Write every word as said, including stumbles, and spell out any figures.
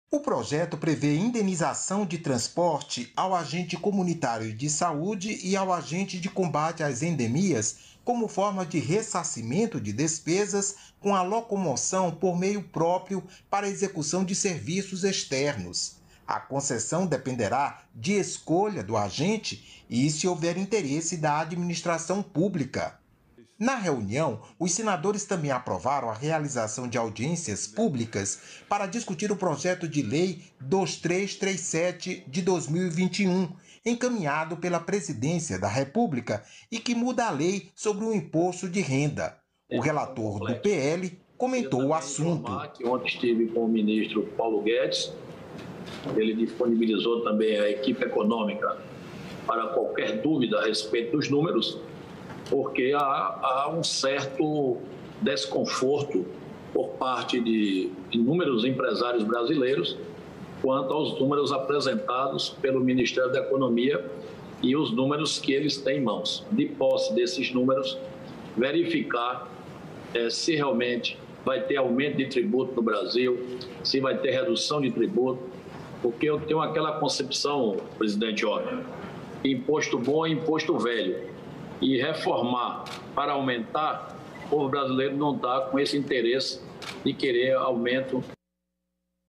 O projeto prevê indenização de transporte ao agente comunitário de saúde e ao agente de combate às endemias, como forma de ressarcimento de despesas com a locomoção por meio próprio para execução de serviços externos. A concessão dependerá de escolha do agente e se houver interesse da administração pública. Na reunião, os senadores também aprovaram a realização de audiências públicas para discutir o projeto de lei dois mil trezentos e trinta e sete de dois mil e vinte e um, encaminhado pela Presidência da República e que muda a lei sobre o imposto de renda. O relator do P L comentou o assunto. Ontem estive com o ministro Paulo Guedes, ele disponibilizou também a equipe econômica para qualquer dúvida a respeito dos números, porque há, há um certo desconforto por parte de inúmeros empresários brasileiros quanto aos números apresentados pelo Ministério da Economia e os números que eles têm em mãos. De posse desses números, verificar eh, se realmente vai ter aumento de tributo no Brasil, se vai ter redução de tributo, porque eu tenho aquela concepção, presidente Otto, imposto bom é imposto velho. E reformar para aumentar, o povo brasileiro não está com esse interesse de querer aumento